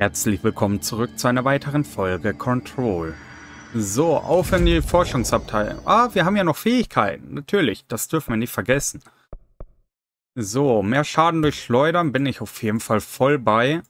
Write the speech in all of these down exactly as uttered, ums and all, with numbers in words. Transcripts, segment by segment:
Herzlich willkommen zurück zu einer weiteren Folge Control. So, auf in die Forschungsabteilung. Ah, wir haben ja noch Fähigkeiten. Natürlich, das dürfen wir nicht vergessen. So, mehr Schaden durch Schleudern bin ich auf jeden Fall voll bei.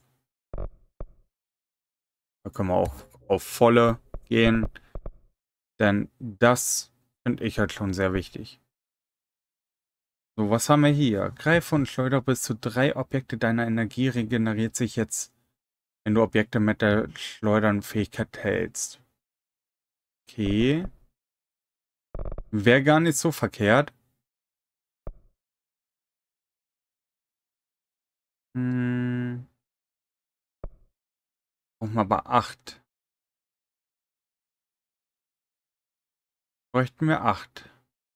Da können wir auch auf volle gehen. Denn das finde ich halt schon sehr wichtig. So, was haben wir hier? Greife und Schleuder bis zu drei Objekte deiner Energie regeneriert sich jetzt, wenn du Objekte mit der Schleudern-Fähigkeit hältst. Okay. Wäre gar nicht so verkehrt. Hm. Brauchen wir aber acht. Bräuchten wir acht.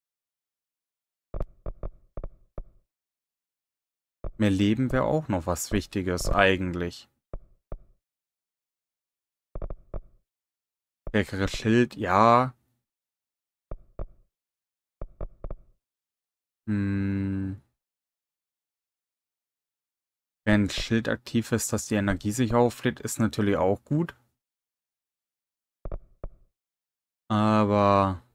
Mehr Leben wäre auch noch was Wichtiges eigentlich. Stärkeres Schild, ja. Hm. Wenn Schild aktiv ist, dass die Energie sich auflädt, ist natürlich auch gut. Aber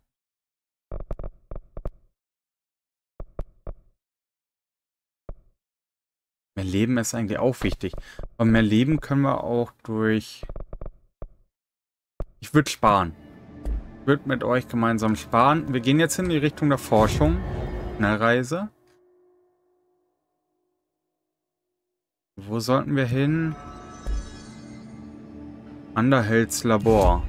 mehr Leben ist eigentlich auch wichtig. Aber mehr Leben können wir auch durch... Ich würde sparen. Ich würde mit euch gemeinsam sparen. Wir gehen jetzt in die Richtung der Forschung. Schnellreise. Wo sollten wir hin? Underhelds Labor.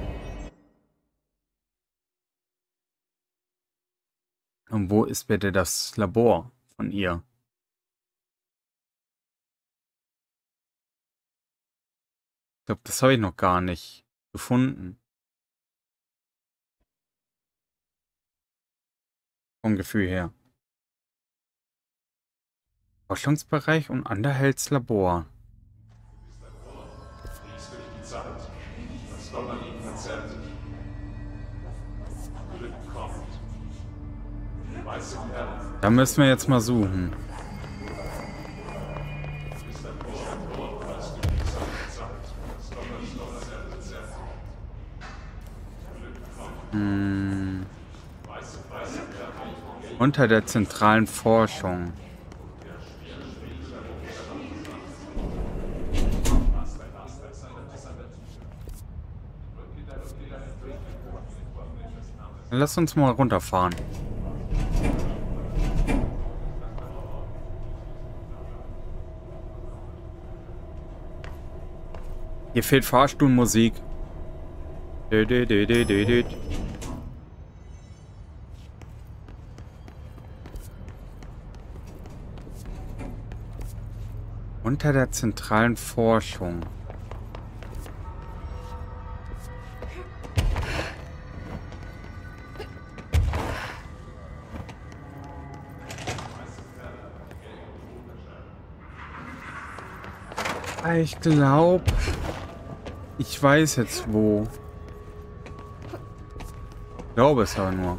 Und wo ist bitte das Labor von ihr? Ich glaube, das habe ich noch gar nicht gefunden. Vom Gefühl her. Forschungsbereich und Underhelds Labor. Da müssen wir jetzt mal suchen. Hm. Unter der zentralen Forschung. Lass uns mal runterfahren. Hier fehlt Fahrstuhlmusik. Dö, dö, dö, dö, dö, dö. Unter der zentralen Forschung. Ich glaube, ich weiß jetzt wo. Ich glaube es aber nur.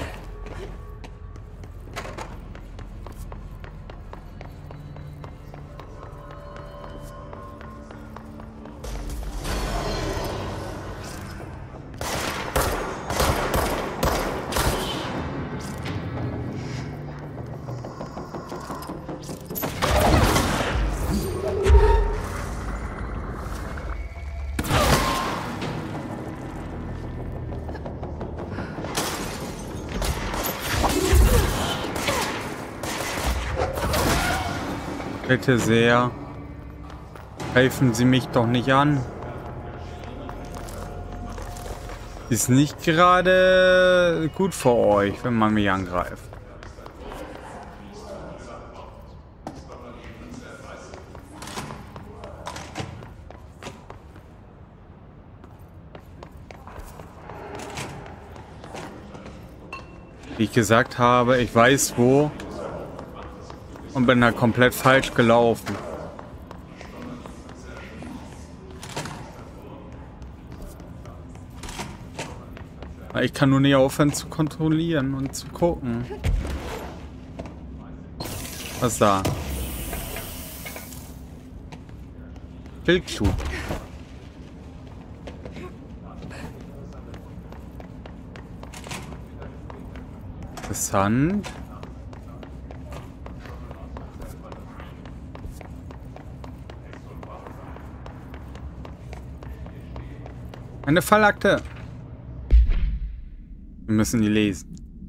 Bitte sehr. Greifen Sie mich doch nicht an. Ist nicht gerade gut für euch, wenn man mich angreift. Wie ich gesagt habe, ich weiß wo. Und bin da komplett falsch gelaufen. Ich kann nur nicht aufhören zu kontrollieren und zu gucken. Was da? Schildkrug. Interessant. Eine Fallakte. Wir müssen die lesen.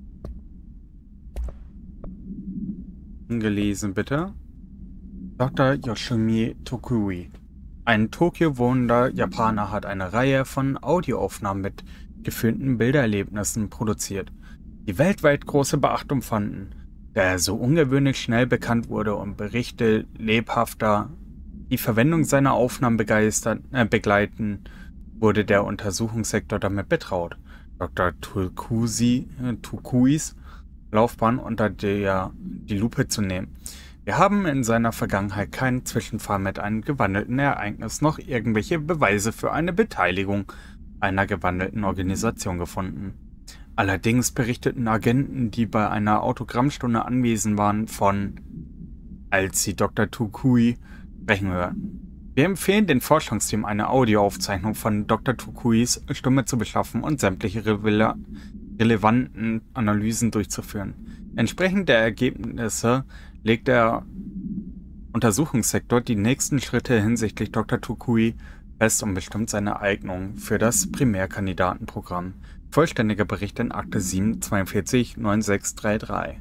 Gelesen, bitte. Doktor Yoshimi Tokui. Ein Tokio wohnender Japaner hat eine Reihe von Audioaufnahmen mit gefilmten Bildererlebnissen produziert, die weltweit große Beachtung fanden, da er so ungewöhnlich schnell bekannt wurde und Berichte lebhafter die Verwendung seiner Aufnahmen begeistert, äh, begleiten, wurde der Untersuchungssektor damit betraut, Doktor Tokusi, äh, Tokuis Laufbahn unter der die Lupe zu nehmen. Wir haben in seiner Vergangenheit keinen Zwischenfall mit einem gewandelten Ereignis noch irgendwelche Beweise für eine Beteiligung einer gewandelten Organisation gefunden. Allerdings berichteten Agenten, die bei einer Autogrammstunde anwesend waren, von, als sie Doktor Tokui sprechen hörten. Wir empfehlen dem Forschungsteam, eine Audioaufzeichnung von Doktor Tokuis Stimme zu beschaffen und sämtliche rele relevanten Analysen durchzuführen. Entsprechend der Ergebnisse legt der Untersuchungssektor die nächsten Schritte hinsichtlich Doktor Tokui fest und bestimmt seine Eignung für das Primärkandidatenprogramm. Vollständiger Bericht in Akte sieben zweiundvierzig neun sechs drei drei.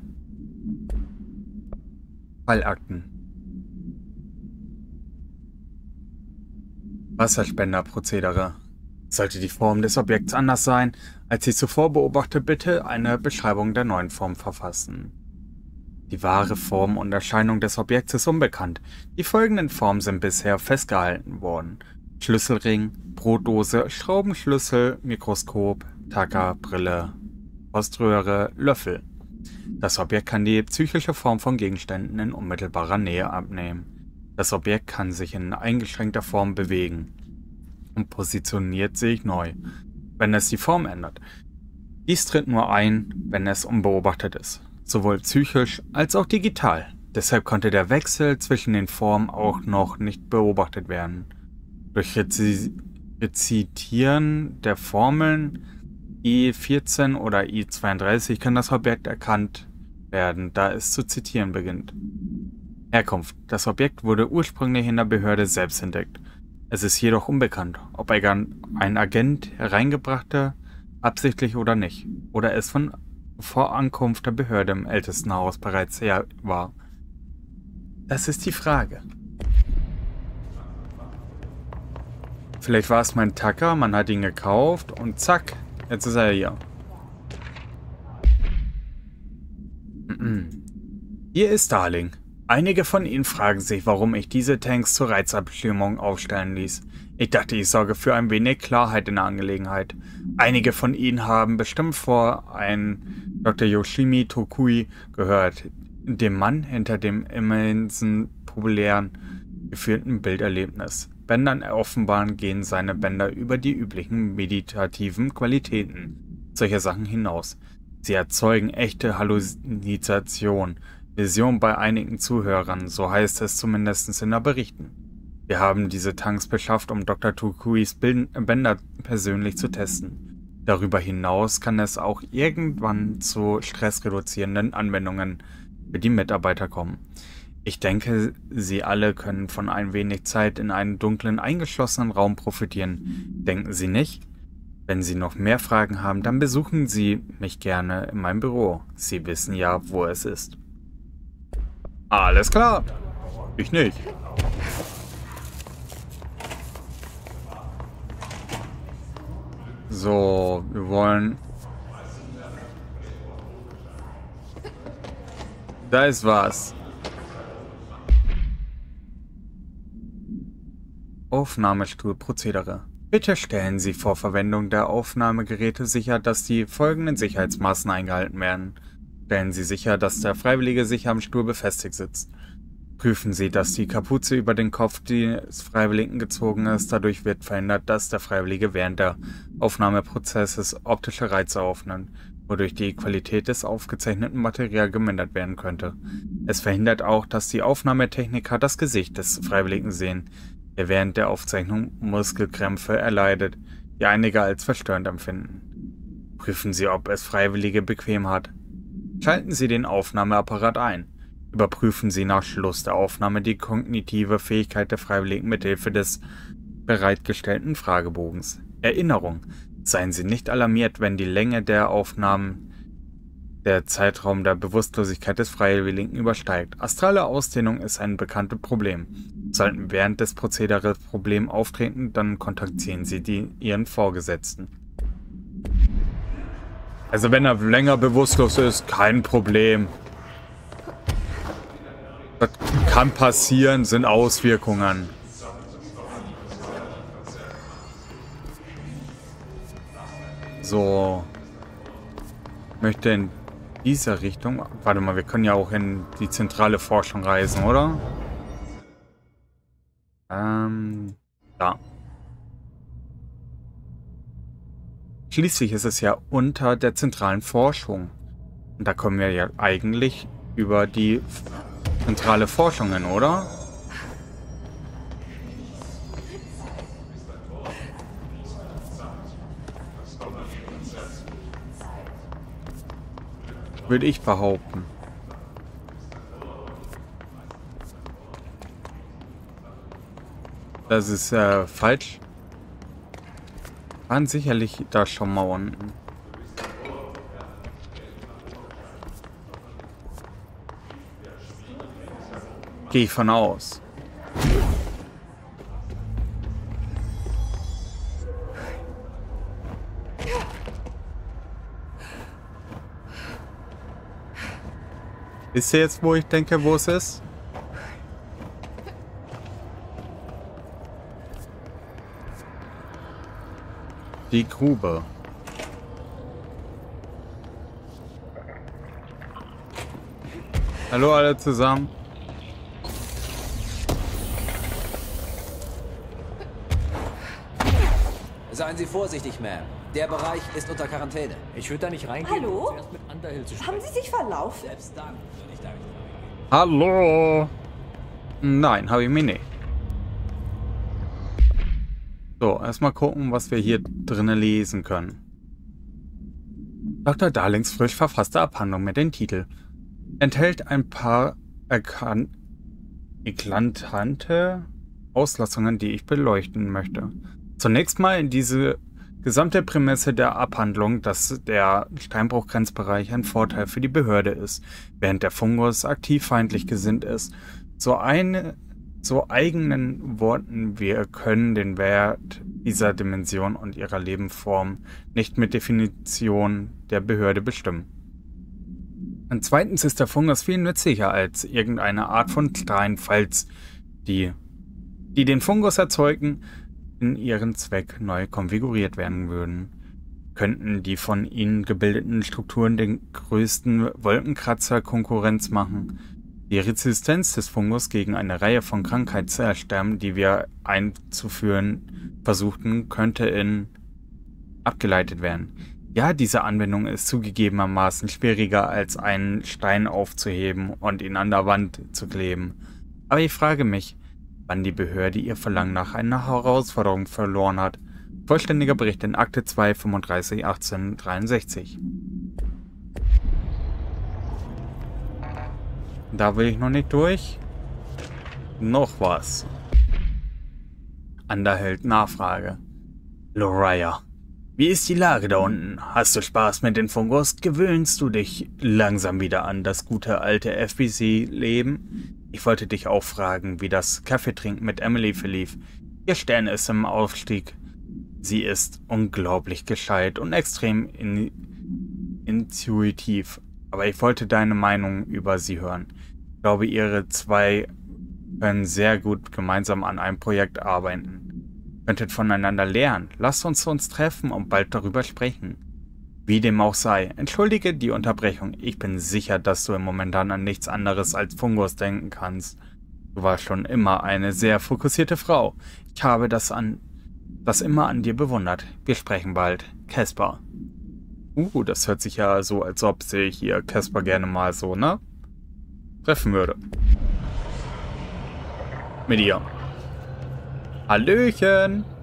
Fallakten. Wasserspenderprozedere. Sollte die Form des Objekts anders sein, als sie zuvor beobachtet, bitte eine Beschreibung der neuen Form verfassen. Die wahre Form und Erscheinung des Objekts ist unbekannt. Die folgenden Formen sind bisher festgehalten worden: Schlüsselring, Brotdose, Schraubenschlüssel, Mikroskop, Tacker, Brille, Poströhre, Löffel. Das Objekt kann die psychische Form von Gegenständen in unmittelbarer Nähe abnehmen. Das Objekt kann sich in eingeschränkter Form bewegen und positioniert sich neu, wenn es die Form ändert. Dies tritt nur ein, wenn es unbeobachtet ist, sowohl psychisch als auch digital. Deshalb konnte der Wechsel zwischen den Formen auch noch nicht beobachtet werden. Durch Rezi Rezitieren der Formeln I vierzehn oder I zweiunddreißig kann das Objekt erkannt werden, da es zu zitieren beginnt. Herkunft. Das Objekt wurde ursprünglich in der Behörde selbst entdeckt. Es ist jedoch unbekannt, ob ein Agent hereingebrachte, absichtlich oder nicht, oder es von vor Ankunft der Behörde im Ältestenhaus bereits her war. Das ist die Frage. Vielleicht war es mein Tacker, man hat ihn gekauft und zack, jetzt ist er hier. Hier ist Darling. Einige von Ihnen fragen sich, warum ich diese Tanks zur Reizabschirmung aufstellen ließ. Ich dachte, ich sorge für ein wenig Klarheit in der Angelegenheit. Einige von Ihnen haben bestimmt vor einen Doktor Yoshimi Tokui gehört, dem Mann hinter dem immensen, populären, geführten Bilderlebnis. Bändern offenbaren gehen seine Bänder über die üblichen meditativen Qualitäten solcher Sachen hinaus. Sie erzeugen echte Halluzinationen. Vision bei einigen Zuhörern, so heißt es zumindest in den Berichten. Wir haben diese Tanks beschafft, um Doktor Tokuis Bänder persönlich zu testen. Darüber hinaus kann es auch irgendwann zu stressreduzierenden Anwendungen für die Mitarbeiter kommen. Ich denke, Sie alle können von ein wenig Zeit in einem dunklen, eingeschlossenen Raum profitieren. Denken Sie nicht? Wenn Sie noch mehr Fragen haben, dann besuchen Sie mich gerne in meinem Büro. Sie wissen ja, wo es ist. Alles klar. Ich nicht. So, wir wollen... Da ist was. Aufnahmestuhlprozedere. Bitte stellen Sie vor Verwendung der Aufnahmegeräte sicher, dass die folgenden Sicherheitsmaßnahmen eingehalten werden. Stellen Sie sicher, dass der Freiwillige sicher am Stuhl befestigt sitzt. Prüfen Sie, dass die Kapuze über den Kopf des Freiwilligen gezogen ist. Dadurch wird verhindert, dass der Freiwillige während der Aufnahmeprozesses optische Reize aufnimmt, wodurch die Qualität des aufgezeichneten Materials gemindert werden könnte. Es verhindert auch, dass die Aufnahmetechniker das Gesicht des Freiwilligen sehen, der während der Aufzeichnung Muskelkrämpfe erleidet, die einige als verstörend empfinden. Prüfen Sie, ob es Freiwillige bequem hat. Schalten Sie den Aufnahmeapparat ein. Überprüfen Sie nach Schluss der Aufnahme die kognitive Fähigkeit der Freiwilligen mithilfe des bereitgestellten Fragebogens. Erinnerung: Seien Sie nicht alarmiert, wenn die Länge der Aufnahmen der Zeitraum der Bewusstlosigkeit des Freiwilligen übersteigt. Astrale Ausdehnung ist ein bekanntes Problem. Sollten während des Prozederes Probleme auftreten, dann kontaktieren Sie die, Ihren Vorgesetzten. Also wenn er länger bewusstlos ist, kein Problem. Das kann passieren, sind Auswirkungen. So. Möchte in dieser Richtung... Warte mal, wir können ja auch in die zentrale Forschung reisen, oder? Ähm... Da. Schließlich ist es ja unter der zentralen Forschung. Und da kommen wir ja eigentlich über die zentrale Forschung hin, oder? Würde ich behaupten. Das ist äh, falsch. Waren sicherlich da schon mal unten. Gehe ich von aus. Wisst ihr jetzt, wo ich denke, wo es ist? Die Grube. Hallo alle zusammen. Seien Sie vorsichtig, Ma'am. Der Bereich ist unter Quarantäne. Ich würde da nicht reingehen. Hallo? Um zuerst mit Underhill zu Haben sprechen. Sie sich verlaufen? Selbst dann würde ich da nicht reingehen. Hallo. Nein, habe ich mir nicht. So, erstmal gucken, was wir hier drinnen lesen können. Doktor Darlings frisch verfasste Abhandlung mit dem Titel enthält ein paar eklatante Auslassungen, die ich beleuchten möchte. Zunächst mal in diese gesamte Prämisse der Abhandlung, dass der Steinbruch-Grenzbereich ein Vorteil für die Behörde ist, während der Fungus aktiv feindlich gesinnt ist. So eine So eigenen Worten, wir können den Wert dieser Dimension und ihrer Lebensform nicht mit Definition der Behörde bestimmen. Und zweitens ist der Fungus viel nützlicher als irgendeine Art von Stein, falls die, die den Fungus erzeugen, in ihren Zweck neu konfiguriert werden würden. Könnten die von ihnen gebildeten Strukturen den größten Wolkenkratzer Konkurrenz machen. Die Resistenz des Fungus gegen eine Reihe von Krankheitssterben, die wir einzuführen versuchten, könnte in abgeleitet werden. Ja, diese Anwendung ist zugegebenermaßen schwieriger als einen Stein aufzuheben und ihn an der Wand zu kleben. Aber ich frage mich, wann die Behörde ihr Verlangen nach einer Herausforderung verloren hat. Vollständiger Bericht in Akte zwei fünfunddreißig achtzehnhundertdreiundsechzig. Da will ich noch nicht durch. Noch was. Underhill Nachfrage. Loraya, wie ist die Lage da unten? Hast du Spaß mit dem Fungus? Gewöhnst du dich langsam wieder an das gute alte F B C-Leben? Ich wollte dich auch fragen, wie das Kaffeetrinken mit Emily verlief. Ihr Stern ist im Aufstieg. Sie ist unglaublich gescheit und extrem in intuitiv. Aber ich wollte deine Meinung über sie hören. Ich glaube, ihre zwei können sehr gut gemeinsam an einem Projekt arbeiten. Könntet voneinander lernen. Lasst uns uns treffen und bald darüber sprechen. Wie dem auch sei. Entschuldige die Unterbrechung. Ich bin sicher, dass du im Momentan an nichts anderes als Fungus denken kannst. Du warst schon immer eine sehr fokussierte Frau. Ich habe das an das immer an dir bewundert. Wir sprechen bald. Caspar. Uh, das hört sich ja so, als ob sich hier Caspar gerne mal so, ne? Treffen würde. Mit ihr. Hallöchen.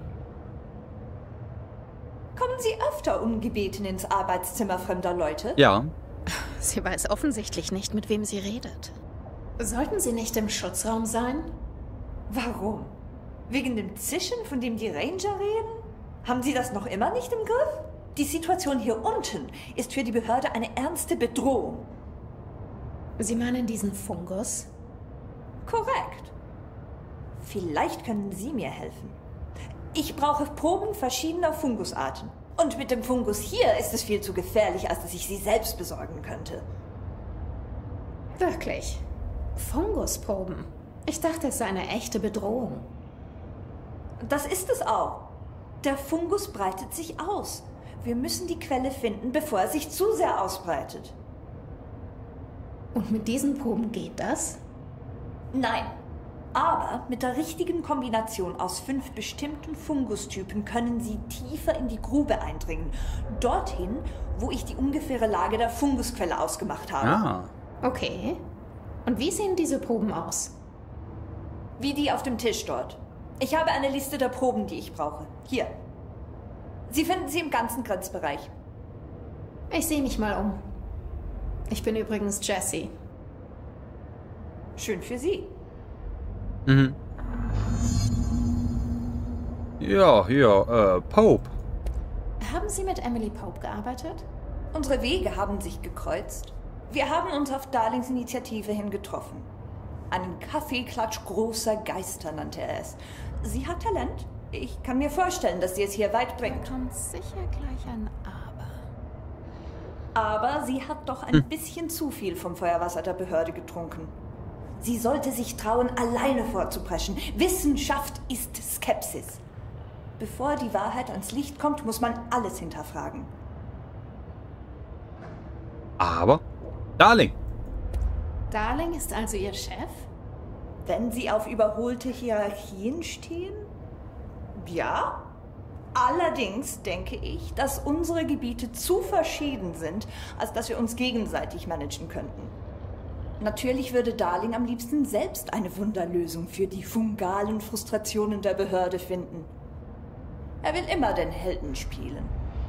Kommen Sie öfter ungebeten ins Arbeitszimmer fremder Leute? Ja. Sie weiß offensichtlich nicht, mit wem sie redet. Sollten Sie nicht im Schutzraum sein? Warum? Wegen dem Zischen, von dem die Ranger reden? Haben Sie das noch immer nicht im Griff? Die Situation hier unten ist für die Behörde eine ernste Bedrohung. Sie meinen diesen Fungus? Korrekt. Vielleicht können Sie mir helfen. Ich brauche Proben verschiedener Fungusarten. Und mit dem Fungus hier ist es viel zu gefährlich, als dass ich sie selbst besorgen könnte. Wirklich? Fungusproben? Ich dachte, es sei eine echte Bedrohung. Das ist es auch. Der Fungus breitet sich aus. Wir müssen die Quelle finden, bevor er sich zu sehr ausbreitet. Und mit diesen Proben geht das? Nein. Aber mit der richtigen Kombination aus fünf bestimmten Fungustypen können Sie tiefer in die Grube eindringen. Dorthin, wo ich die ungefähre Lage der Fungusquelle ausgemacht habe. Ah. Okay. Und wie sehen diese Proben aus? Wie die auf dem Tisch dort. Ich habe eine Liste der Proben, die ich brauche. Hier. Sie finden sie im ganzen Grenzbereich. Ich sehe mich mal um. Ich bin übrigens Jessie. Schön für Sie. Mhm. Ja, ja, äh, Pope. Haben Sie mit Emily Pope gearbeitet? Unsere Wege haben sich gekreuzt. Wir haben uns auf Darlings Initiative hin getroffen. Einen Kaffeeklatsch großer Geister nannte er es. Sie hat Talent. Ich kann mir vorstellen, dass sie es hier weit bringt. Da kommt sicher gleich ein Aber. Aber sie hat doch ein bisschen zu viel vom Feuerwasser der Behörde getrunken. Sie sollte sich trauen, alleine vorzupreschen. Wissenschaft ist Skepsis. Bevor die Wahrheit ans Licht kommt, muss man alles hinterfragen. Aber, Darling. Darling ist also Ihr Chef? Wenn Sie auf überholte Hierarchien stehen? Ja. Allerdings denke ich, dass unsere Gebiete zu verschieden sind, als dass wir uns gegenseitig managen könnten. Natürlich würde Darling am liebsten selbst eine Wunderlösung für die fungalen Frustrationen der Behörde finden. Er will immer den Helden spielen.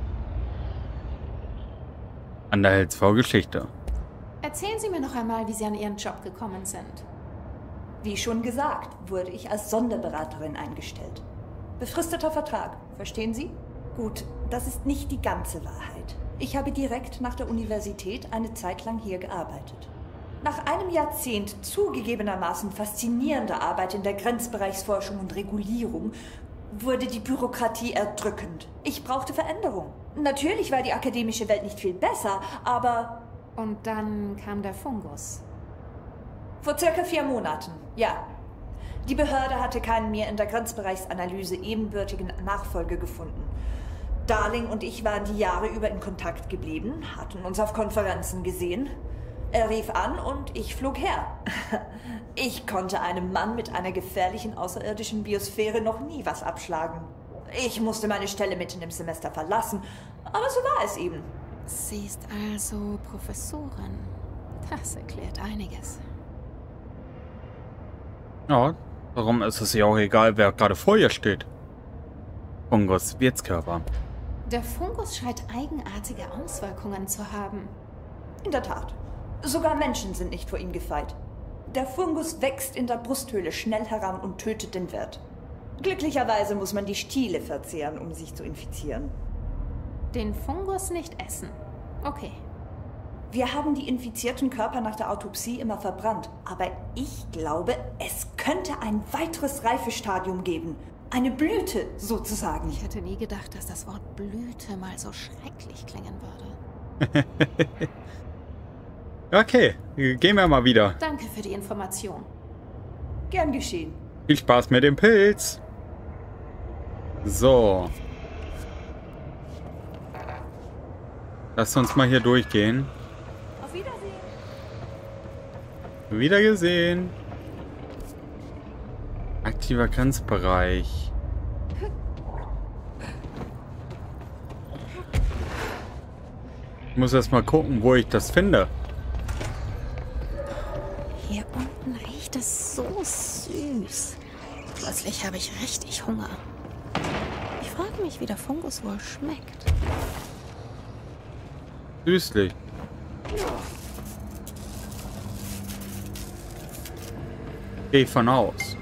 Underhelds Vorgeschichte. Erzählen Sie mir noch einmal, wie Sie an Ihren Job gekommen sind. Wie schon gesagt, wurde ich als Sonderberaterin eingestellt. Befristeter Vertrag, verstehen Sie? Gut, das ist nicht die ganze Wahrheit. Ich habe direkt nach der Universität eine Zeit lang hier gearbeitet. Nach einem Jahrzehnt zugegebenermaßen faszinierender Arbeit in der Grenzbereichsforschung und Regulierung wurde die Bürokratie erdrückend. Ich brauchte Veränderung. Natürlich war die akademische Welt nicht viel besser, aber... Und dann kam der Fungus. Vor circa vier Monaten, ja. Die Behörde hatte keinen mir in der Grenzbereichsanalyse ebenbürtigen Nachfolger gefunden. Darling und ich waren die Jahre über in Kontakt geblieben, hatten uns auf Konferenzen gesehen. Er rief an und ich flog her. Ich konnte einem Mann mit einer gefährlichen außerirdischen Biosphäre noch nie was abschlagen. Ich musste meine Stelle mitten im Semester verlassen, aber so war es eben. Sie ist also Professorin. Das erklärt einiges. Ja, darum ist es ja auch egal, wer gerade vor ihr steht. Fungus, Wirtskörper. Der Fungus scheint eigenartige Auswirkungen zu haben. In der Tat. Sogar Menschen sind nicht vor ihm gefeit. Der Fungus wächst in der Brusthöhle schnell heran und tötet den Wirt. Glücklicherweise muss man die Stiele verzehren, um sich zu infizieren. Den Fungus nicht essen. Okay. Wir haben die infizierten Körper nach der Autopsie immer verbrannt. Aber ich glaube, es könnte ein weiteres Reifestadium geben. Eine Blüte, sozusagen. Ich hätte nie gedacht, dass das Wort Blüte mal so schrecklich klingen würde. Okay, gehen wir mal wieder. Danke für die Information. Gern geschehen. Viel Spaß mit dem Pilz. So. Lass uns mal hier durchgehen. Auf Wiedersehen. Wiedergesehen. Aktiver Grenzbereich. Ich muss erst mal gucken, wo ich das finde. Hier unten riecht es so süß. Plötzlich habe ich richtig Hunger. Ich frage mich, wie der Fungus wohl schmeckt. Süßlich. Geh von aus.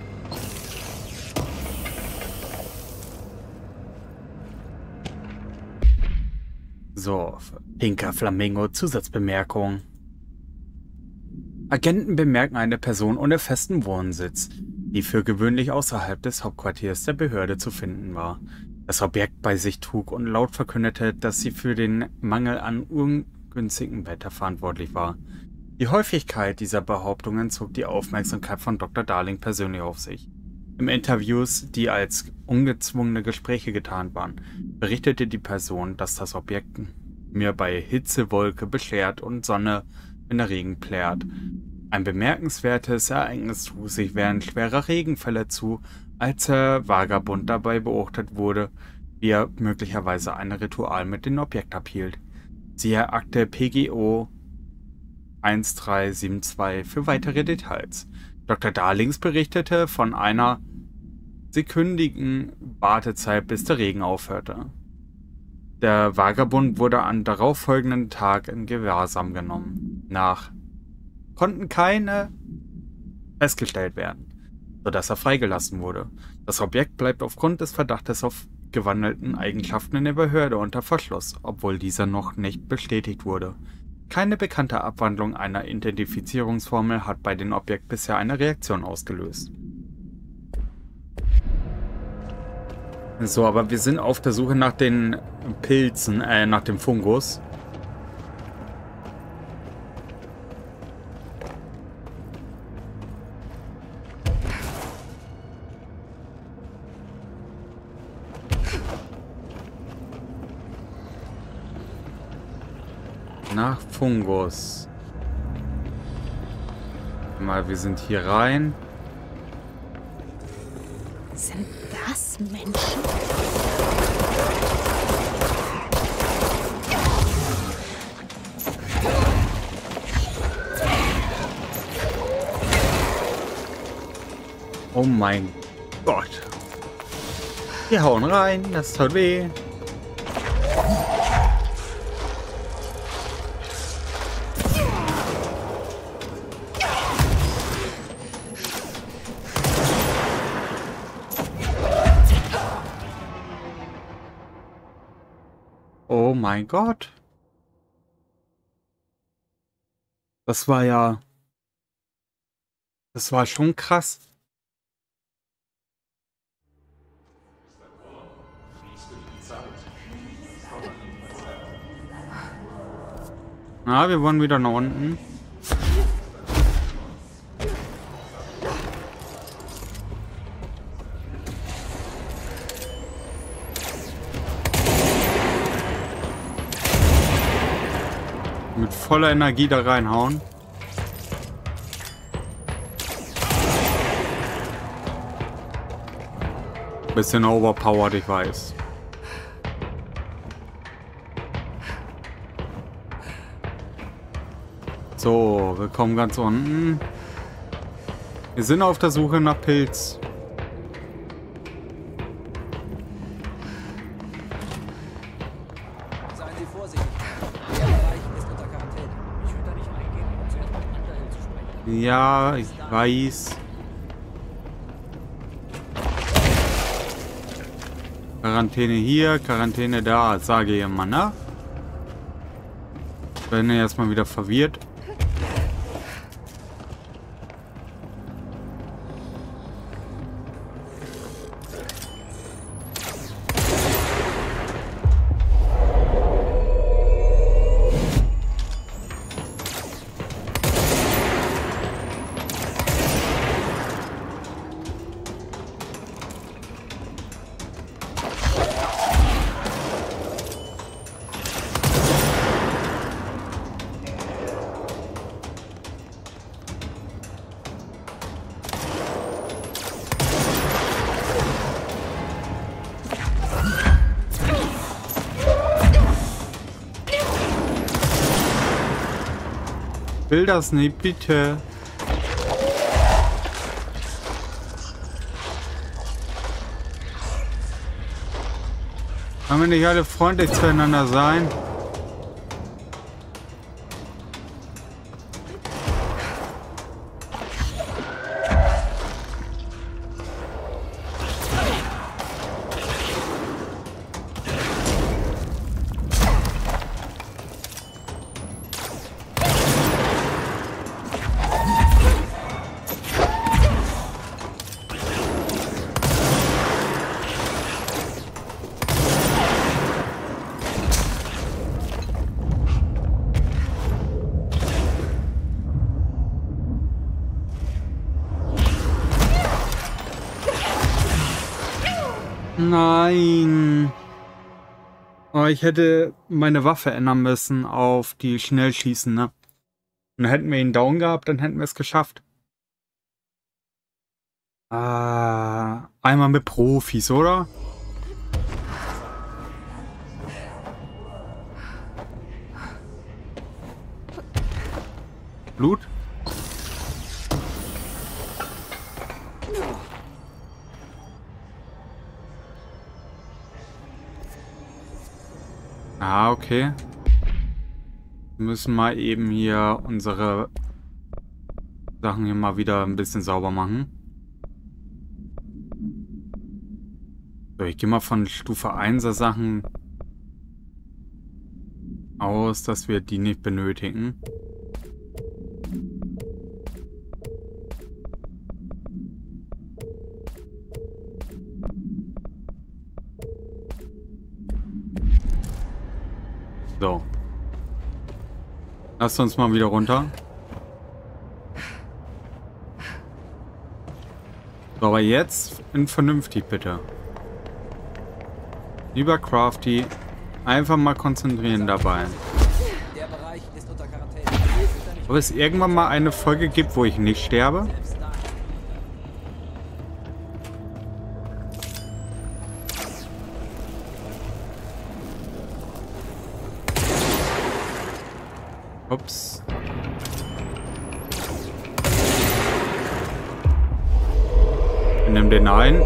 So, pinker Flamingo, Zusatzbemerkung. Agenten bemerken eine Person ohne festen Wohnsitz, die für gewöhnlich außerhalb des Hauptquartiers der Behörde zu finden war. Das Objekt bei sich trug und laut verkündete, dass sie für den Mangel an ungünstigem Wetter verantwortlich war. Die Häufigkeit dieser Behauptungen zog die Aufmerksamkeit von Doktor Darling persönlich auf sich. Im Interviews, die als ungezwungene Gespräche getarnt waren, berichtete die Person, dass das Objekt mir bei Hitzewolke beschert und Sonne, wenn der Regen plärt. Ein bemerkenswertes Ereignis trug sich während schwerer Regenfälle zu, als der Vagabund dabei beobachtet wurde, wie er möglicherweise ein Ritual mit dem Objekt abhielt. Siehe Akte P G O eins drei sieben zwei für weitere Details. Doktor Darlings berichtete von einer sekündigen Wartezeit, bis der Regen aufhörte. Der Vagabund wurde am darauffolgenden Tag in Gewahrsam genommen. Nach konnten keine festgestellt werden, sodass er freigelassen wurde. Das Objekt bleibt aufgrund des Verdachtes auf gewandelten Eigenschaften in der Behörde unter Verschluss, obwohl dieser noch nicht bestätigt wurde. Keine bekannte Abwandlung einer Identifizierungsformel hat bei dem Objekt bisher eine Reaktion ausgelöst. So, aber wir sind auf der Suche nach den Pilzen, äh, nach dem Fungus. Nach Fungus. Mal, wir sind hier rein. Sind das Menschen? Oh mein Gott. Wir hauen rein, das tut weh. Oh mein Gott. Das war ja... Das war schon krass. Na, wir wollen wieder nach unten. Mit voller Energie da reinhauen. Bisschen overpowered, ich weiß. So, wir kommen ganz unten. Wir sind auf der Suche nach Pilz. Seien Sie vorsichtig. Der Bereich ist unter Quarantäne. Ich will da nicht reingehen, um zuerst mit Underhill zu sprechen. Ja, ich weiß. Quarantäne hier, Quarantäne da, sage ich immer, ne? Ich bin erstmal wieder verwirrt. Will das nicht, bitte. Können wir nicht alle freundlich zueinander sein? Nein. Oh, ich hätte meine Waffe ändern müssen auf die Schnellschießen, ne? Und hätten wir ihn down gehabt, dann hätten wir es geschafft. Ah, einmal mit Profis, oder? Blut? Ah, okay. Wir müssen mal eben hier unsere Sachen hier mal wieder ein bisschen sauber machen. So, ich gehe mal von Stufe einser Sachen aus, dass wir die nicht benötigen. So. Lasst uns mal wieder runter. So, aber jetzt in vernünftig bitte. Lieber Crafty, einfach mal konzentrieren dabei. Der Bereich ist unter Quarantäne. Ob es irgendwann mal eine Folge gibt, wo ich nicht sterbe? Ups. Wir nehmen den ein.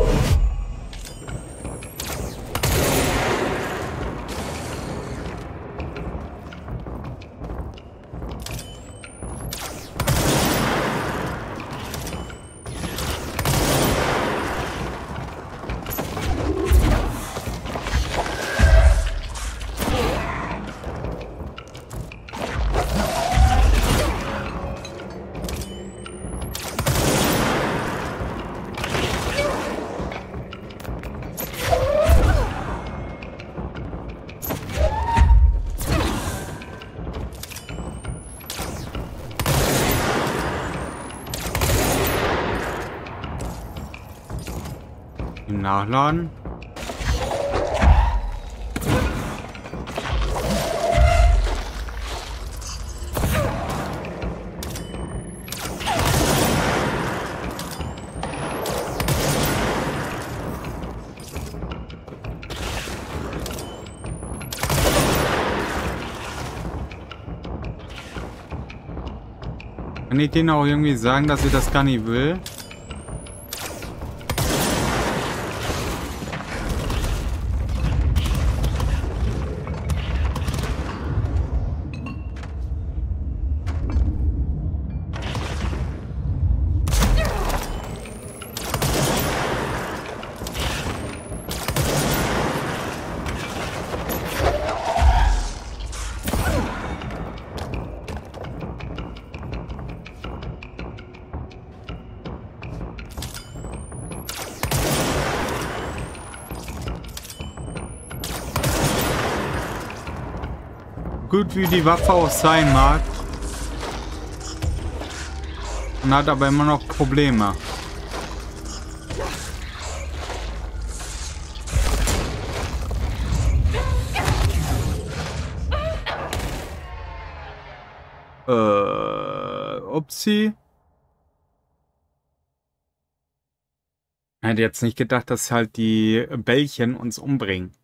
Nachladen. Kann ich denen auch irgendwie sagen, dass ich das gar nicht will? Gut wie die Waffe auch sein mag. Man hat aber immer noch Probleme. Äh, upsie. Ich hätte jetzt nicht gedacht, dass halt die Bällchen uns umbringen.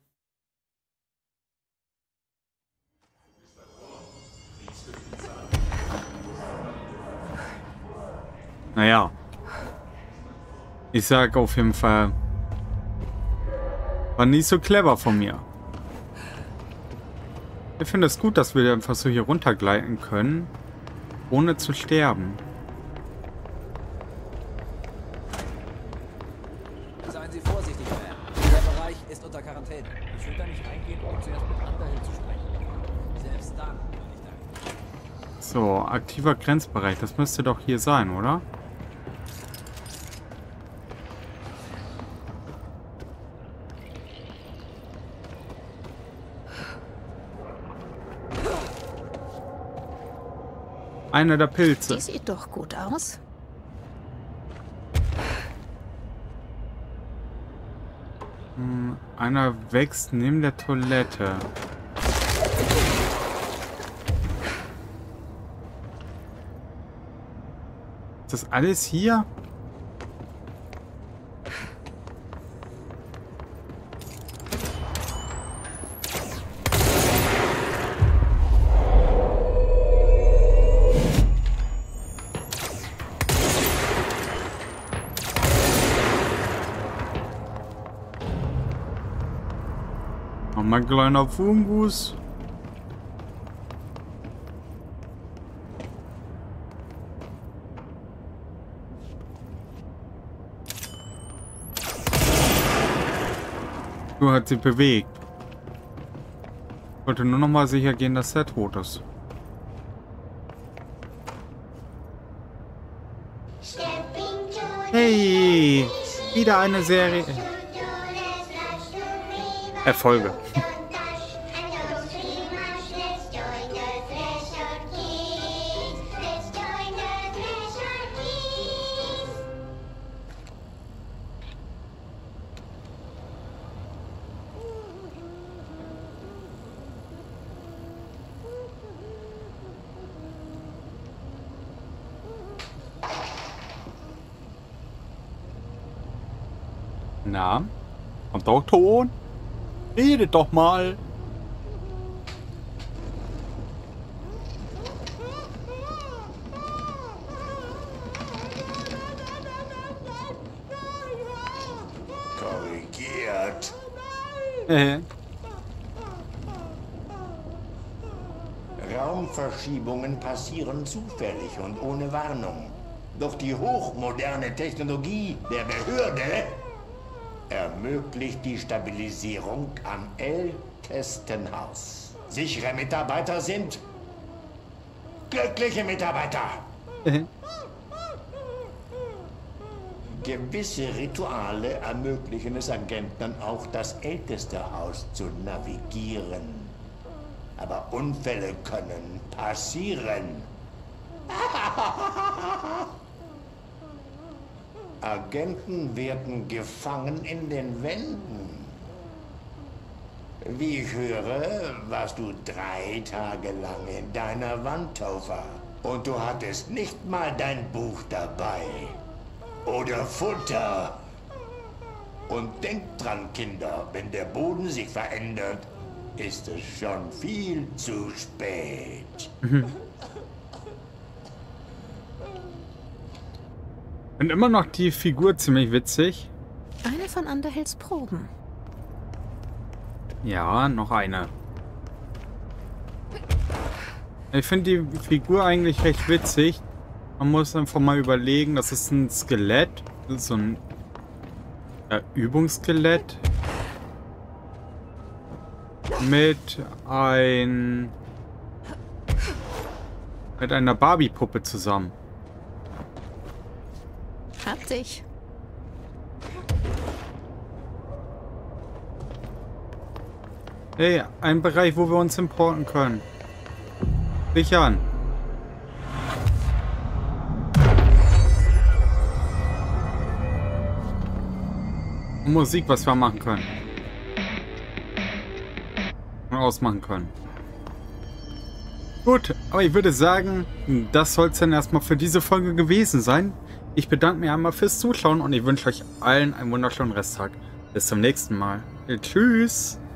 Naja. Ich sag auf jeden Fall, War nicht so clever von mir. Ich finde es gut, dass wir einfach so hier runtergleiten können, ohne zu sterben. Seien Sie vorsichtig, Ma'am. Der Bereich ist unter Quarantäne. Ich will da nicht reingehen, ohne zuerst mit Underhill zu sprechen. Selbst dann würde ich danken. So, aktiver Grenzbereich. Das müsste doch hier sein, oder? Einer der Pilze. Die sieht doch gut aus. Hm, einer wächst neben der Toilette. Ist das alles hier? Mein kleiner Fungus. Du hat sie bewegt. Ich wollte nur noch mal sicher gehen, dass er tot ist. Hey, wieder eine Serie. Erfolge. Na, kommt auch Ton? Redet doch mal. Korrigiert. Äh. Raumverschiebungen passieren zufällig und ohne Warnung. Doch die hochmoderne Technologie der Behörde ermöglicht die Stabilisierung am ältesten Haus. Sichere Mitarbeiter sind glückliche Mitarbeiter. Gewisse Rituale ermöglichen es Agenten auch, das älteste Haus zu navigieren. Aber Unfälle können passieren. Agenten werden gefangen in den Wänden. Wie ich höre, warst du drei Tage lang in deiner Wandtaufer. Und du hattest nicht mal dein Buch dabei. Oder Futter. Und denkt dran, Kinder, wenn der Boden sich verändert, ist es schon viel zu spät. Und immer noch die Figur ziemlich witzig. Eine von Underhills Proben. Ja, noch eine. Ich finde die Figur eigentlich recht witzig. Man muss einfach mal überlegen, das ist ein Skelett. Das ist so ein äh, Übungsskelett. Mit ein... mit einer Barbie-Puppe zusammen. Hab dich. Hey, ein Bereich, wo wir uns importen können. Sicher an. Und Musik, was wir machen können. Und ausmachen können. Gut, aber ich würde sagen, das soll es dann erstmal für diese Folge gewesen sein. Ich bedanke mich einmal fürs Zuschauen und ich wünsche euch allen einen wunderschönen Resttag. Bis zum nächsten Mal. Tschüss.